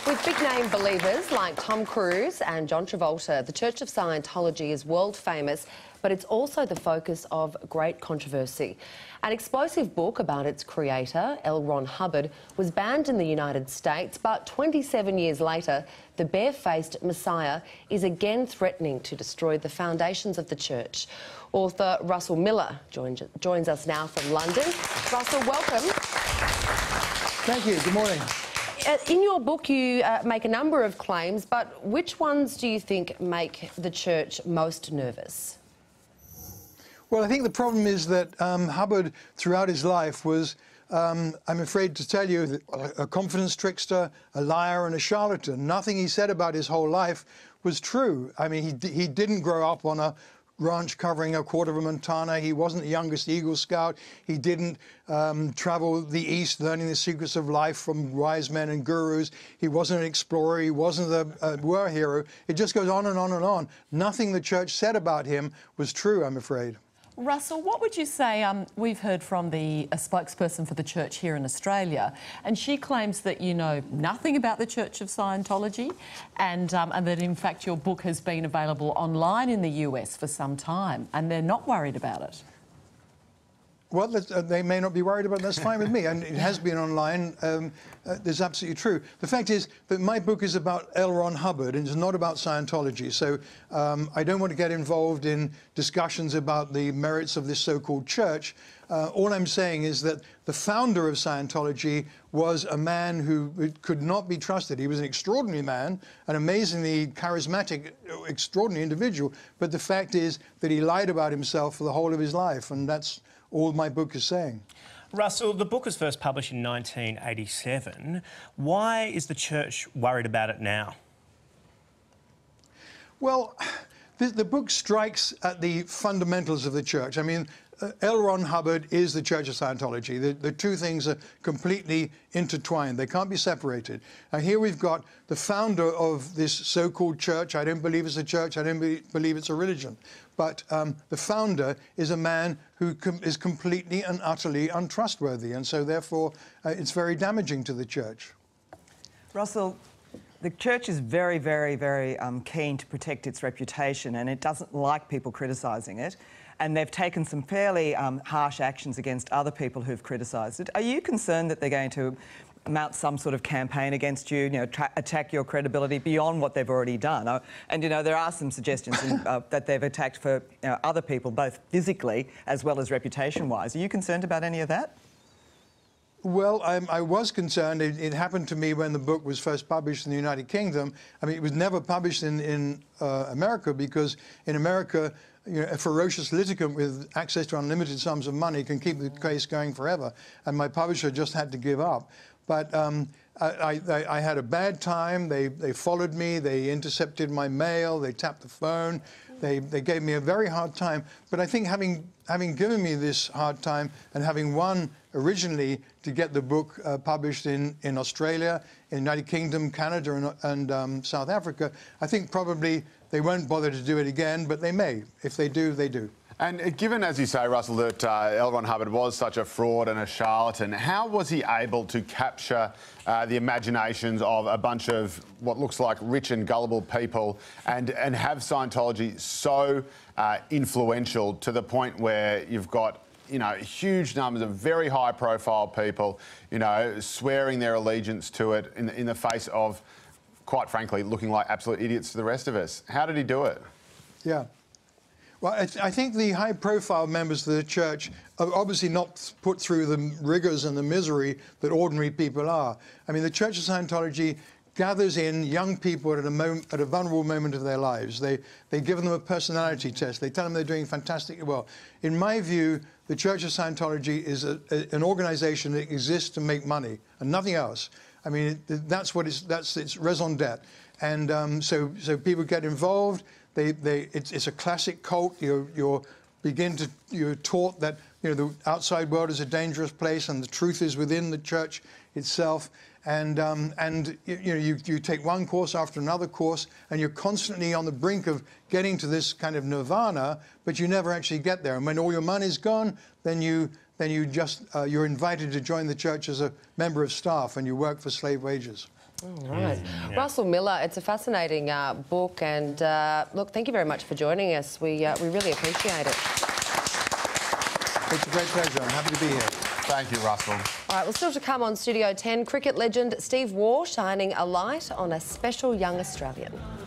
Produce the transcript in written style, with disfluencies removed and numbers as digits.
With big-name believers like Tom Cruise and John Travolta, the Church of Scientology is world-famous, but it's also the focus of great controversy. An explosive book about its creator, L. Ron Hubbard, was banned in the United States, but 27 years later, the bare-faced Messiah is again threatening to destroy the foundations of the church. Author Russell Miller joins us now from London. Russell, welcome. Thank you. Good morning. In your book, you make a number of claims, but which ones do you think make the church most nervous? Well, I think the problem is that Hubbard, throughout his life, was, I'm afraid to tell you, a confidence trickster, a liar and a charlatan. Nothing he said about his whole life was true. I mean, he didn't grow up on a ranch covering a quarter of a Montana. He wasn't the youngest Eagle Scout. He didn't travel the East learning the secrets of life from wise men and gurus. He wasn't an explorer. He wasn't a war hero. It just goes on and on and on. Nothing the church said about him was true, I'm afraid. Russell, what would you say? We've heard from a spokesperson for the church here in Australia, and she claims that you know nothing about the Church of Scientology, and that in fact your book has been available online in the US for some time, and they're not worried about it. Well, they may not be worried about it. That's fine with me. And it has been online. That's absolutely true. The fact is that my book is about L. Ron Hubbard and it's not about Scientology. So I don't want to get involved in discussions about the merits of this so-called church. All I'm saying is that the founder of Scientology was a man who could not be trusted. He was an extraordinary man, an amazingly charismatic, extraordinary individual. But the fact is that he lied about himself for the whole of his life, and that's all my book is saying. Russell, the book was first published in 1987. Why is the church worried about it now? Well, the book strikes at the fundamentals of the church. I mean, L. Ron Hubbard is the Church of Scientology. The two things are completely intertwined. They can't be separated. And here we've got the founder of this so-called church. I don't believe it's a church. I don't believe it's a religion. But the founder is a man who is completely and utterly untrustworthy. And so, therefore, it's very damaging to the church. Russell, the church is very, very, very keen to protect its reputation, and it doesn't like people criticising it. And they've taken some fairly harsh actions against other people who've criticised it. Are you concerned that they're going to mount some sort of campaign against you, attack your credibility beyond what they've already done? And, there are some suggestions that they've attacked for other people, both physically as well as reputation-wise. Are you concerned about any of that? Well, I was concerned. It happened to me when the book was first published in the United Kingdom. I mean, it was never published in America because in America, a ferocious litigant with access to unlimited sums of money can keep the case going forever. And my publisher just had to give up. But I had a bad time. They followed me. They intercepted my mail. They tapped the phone. They gave me a very hard time. But I think having given me this hard time and having won originally to get the book published in Australia, in the United Kingdom, Canada and South Africa, I think probably they won't bother to do it again, but they may. If they do, they do. And given, as you say, Russell, that L. Ron Hubbard was such a fraud and a charlatan, how was he able to capture the imaginations of a bunch of what looks like rich and gullible people and have Scientology so influential to the point where you've got huge numbers of very high-profile people, swearing their allegiance to it in the face of, quite frankly, looking like absolute idiots to the rest of us? How did he do it? Yeah. Well, I think the high-profile members of the church are obviously not put through the rigours and the misery that ordinary people are. I mean, the Church of Scientology gathers in young people at a vulnerable moment of their lives. They give them a personality test. They tell them they're doing fantastically well. In my view, the Church of Scientology is an organisation that exists to make money and nothing else. I mean, that's its raison d'etre. And so people get involved. It's a classic cult. You're taught that the outside world is a dangerous place and the truth is within the church itself. And you take one course after another course, and you're constantly on the brink of getting to this kind of nirvana, but you never actually get there. And when all your money's gone, then you're invited to join the church as a member of staff, and you work for slave wages. All right. Russell Miller, it's a fascinating book, and look, thank you very much for joining us. We really appreciate it. It's a great pleasure. I'm happy to be here. Thank you, Russell. All right, well, still to come on Studio 10, cricket legend Steve Waugh shining a light on a special young Australian.